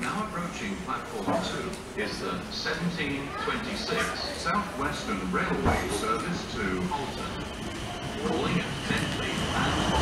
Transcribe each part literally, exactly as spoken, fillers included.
Now approaching platform two is the seventeen twenty-six Southwestern Railway service to Alton. Calling at Bentley and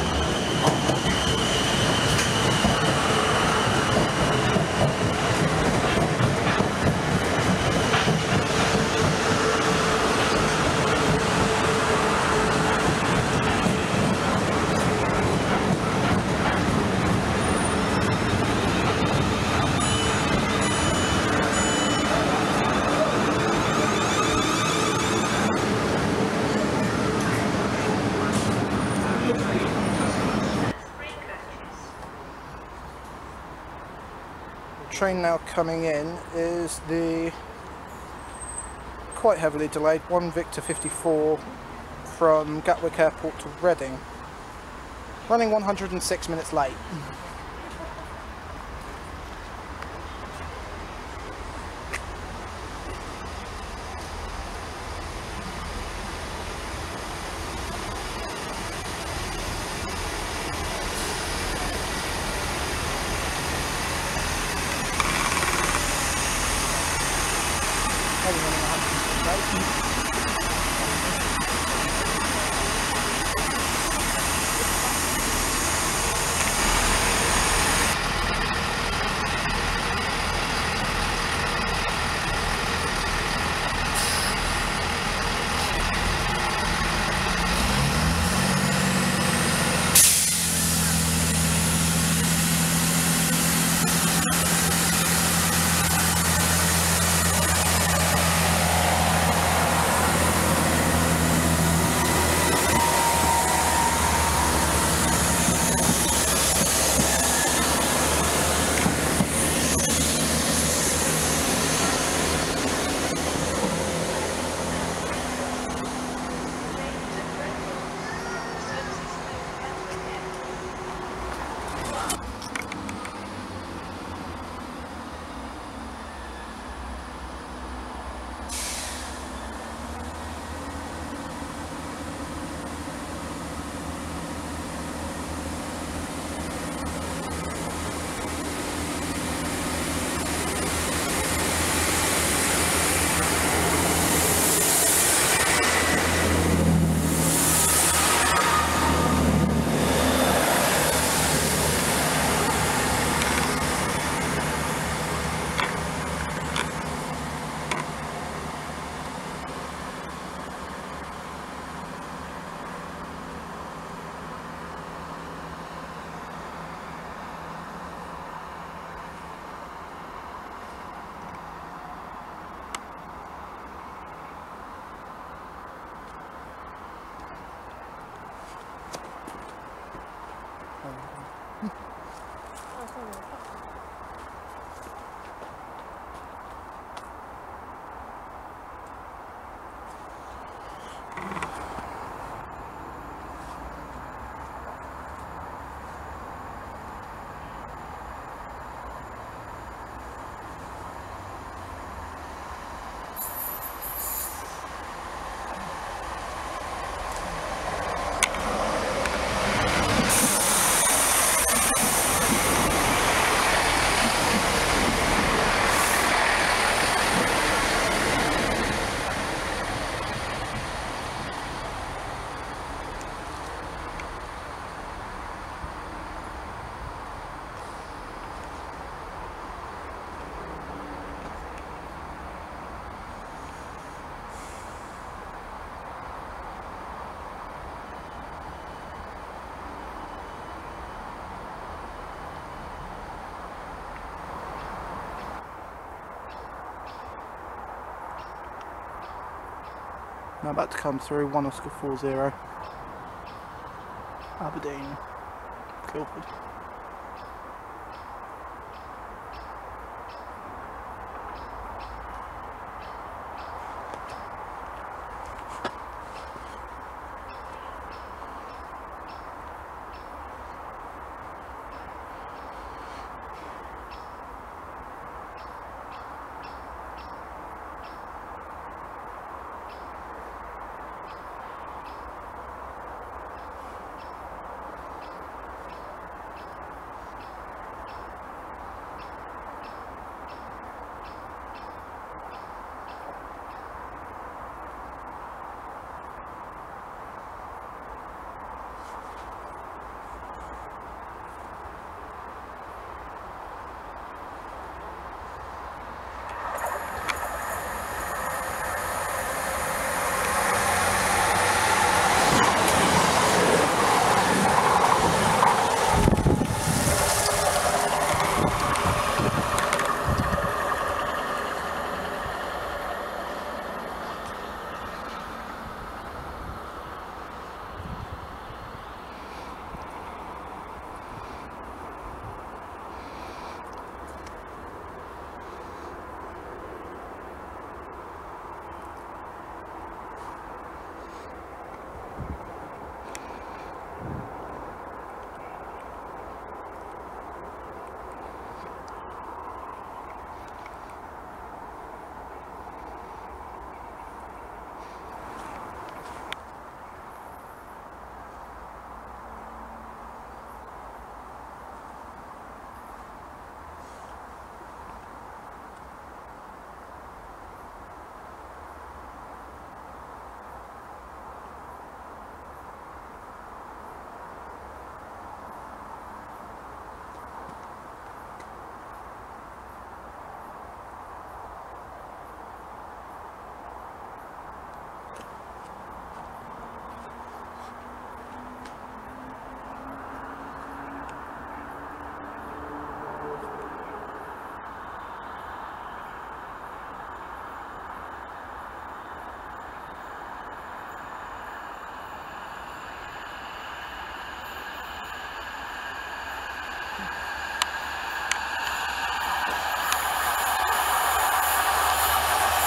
train now coming in is the quite heavily delayed one Victor fifty-four from Gatwick Airport to Reading, running one hundred and six minutes late. Now about to come through, one Oscar four zero, Aberdeen, Guildford.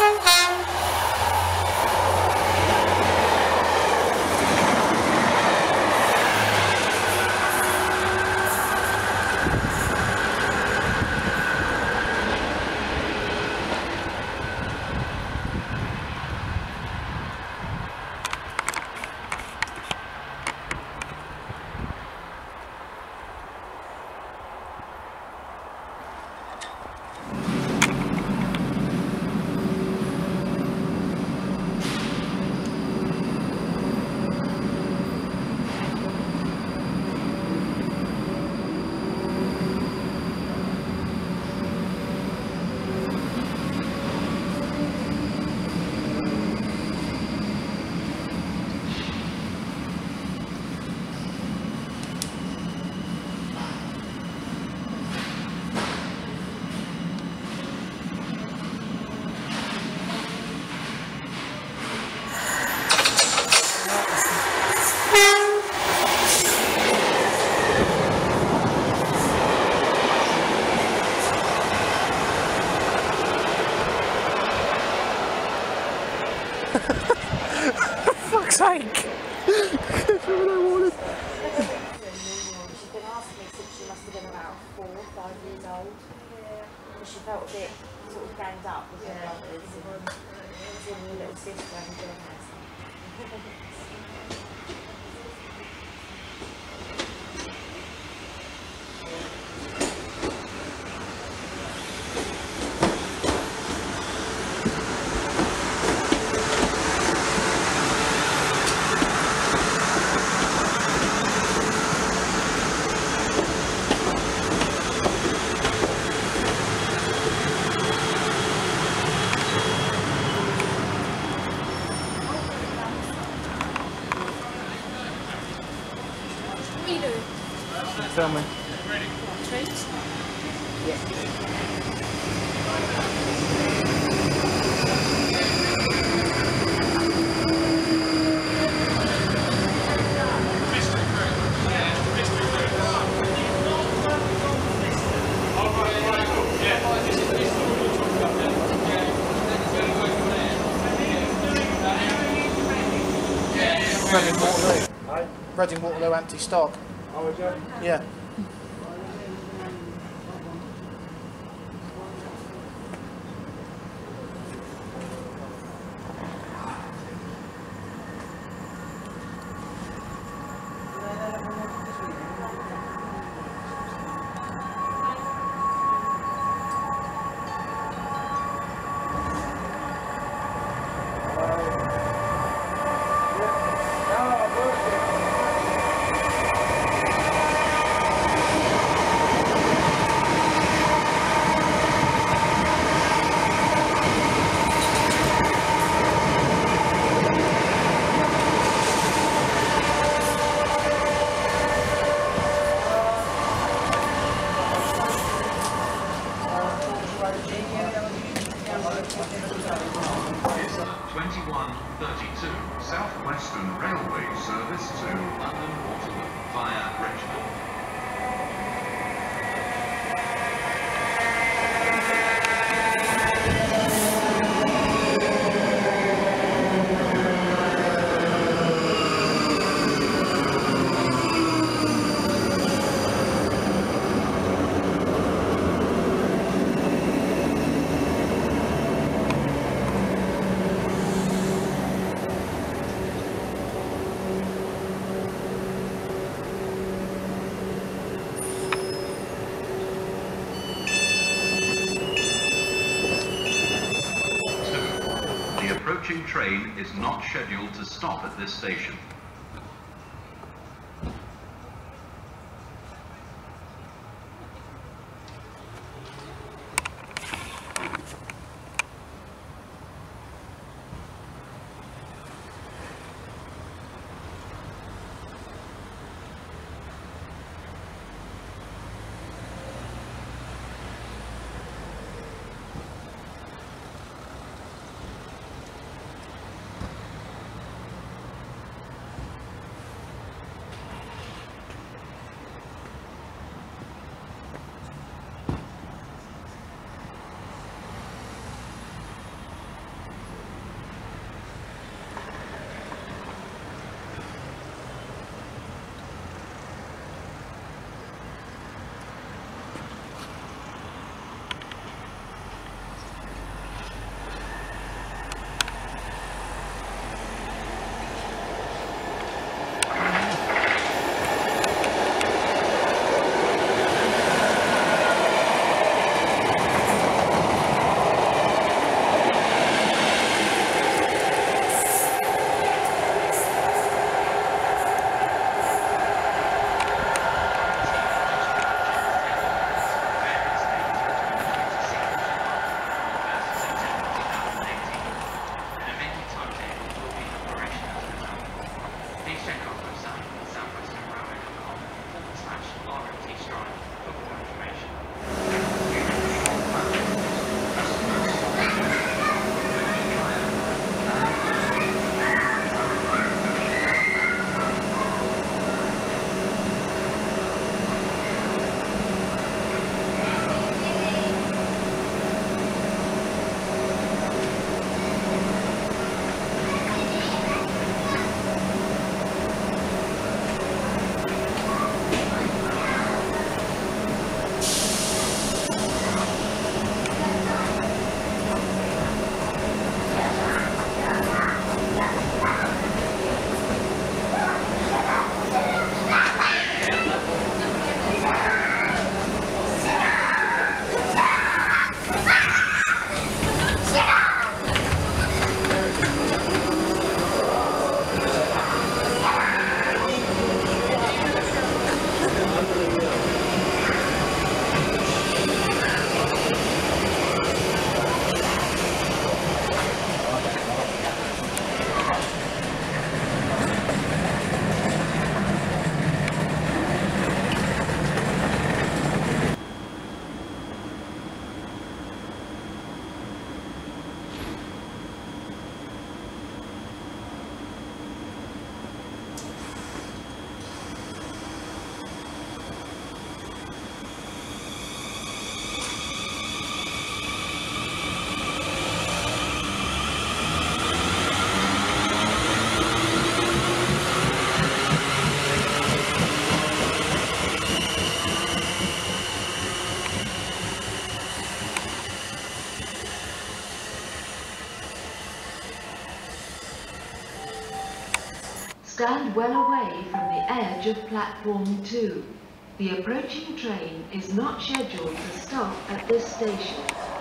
Fuck's sake! That's what I wanted. She's been asking me since she must have been about four or five years old. Yeah. Because she felt a bit sort of ganged up with her brothers and seeing her little sister and doing her. Tell me. Treat? Yeah. Reading Waterloo. Aye. Reading Waterloo anti-stock. Oh, is it? Yeah. Is the twenty-one thirty-two South Western Railway service to London Waterloo via Richmond. The approaching train is not scheduled to stop at this station. Stand well away from the edge of platform two. The approaching train is not scheduled to stop at this station.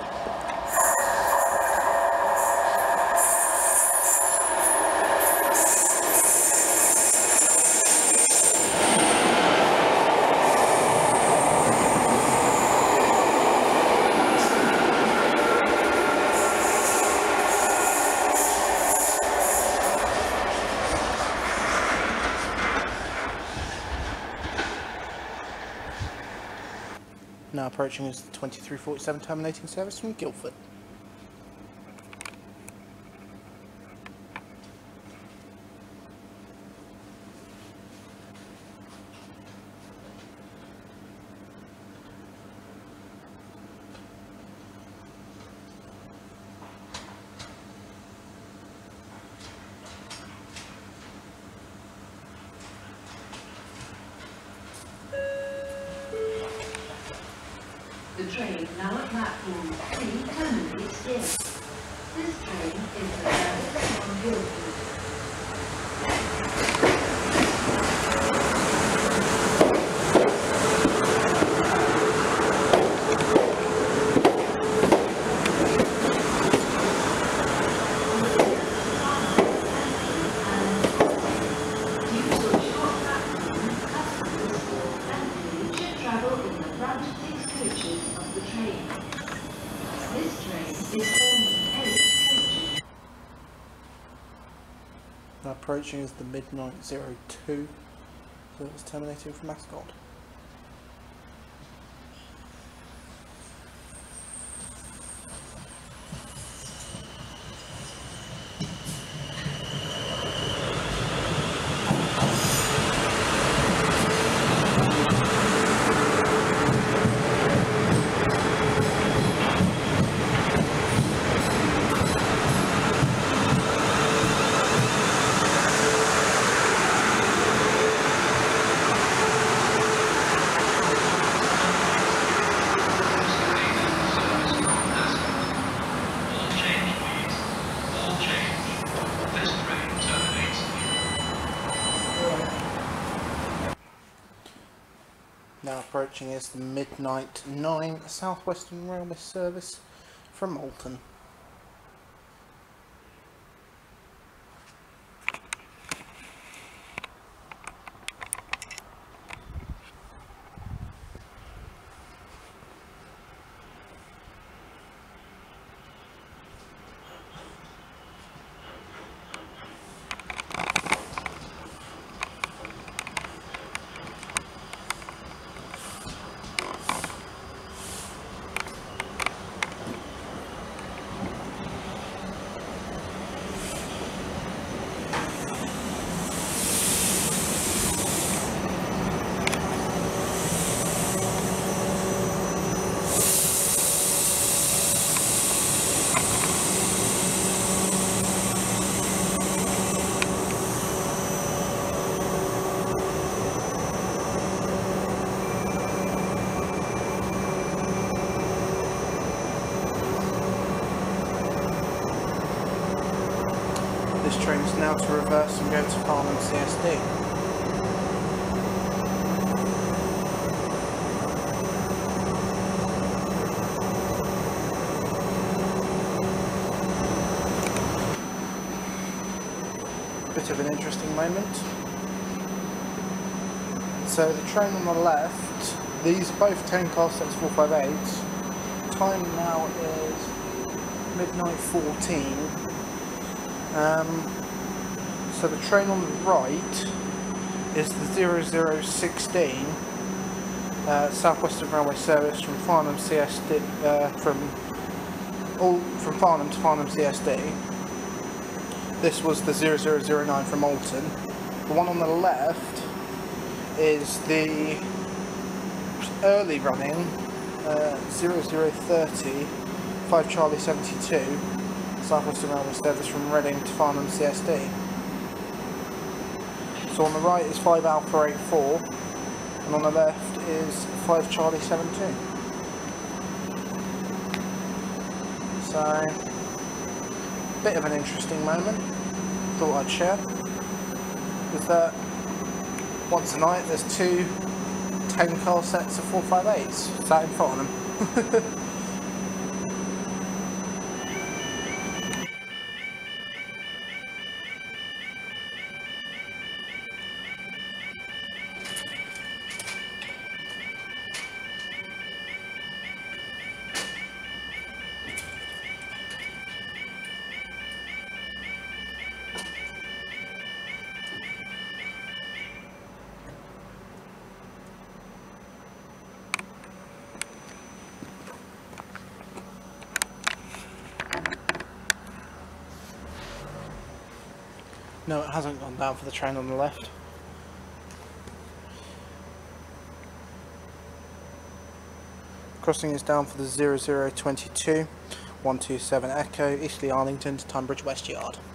Now approaching is the twenty-three forty-seven terminating service from Guildford. The train now at platform three terminates here. This train is the service from Guildford. Now approaching is the Midnight zero two, so it's terminating from Ascot. Now approaching is the Midnight nine South Western Railway service from Alton. This train is now to reverse and go to Farnham C S D. Bit of an interesting moment. So the train on the left, these are both ten class six four five eights. Time now is midnight fourteen. Um, so the train on the right is the zero zero one six uh, South Western Railway service from Farnham C S D, uh, from all from Farnham to Farnham C S D. This was the zero zero zero nine from Alton. The one on the left is the early running uh, zero zero three oh five Charlie seventy-two South Western Railway service from Reading to Farnham C S D. So on the right is five Alpha eighty-four and on the left is five Charlie seventy-two. So, bit of an interesting moment, thought I'd share. is that once a night there's two ten car sets of four five eights sat in front of them. No, it hasn't gone down for the train on the left. Crossing is down for the zero zero two two, one two seven Echo, Eastleigh Arlington to Tunbridge West Yard.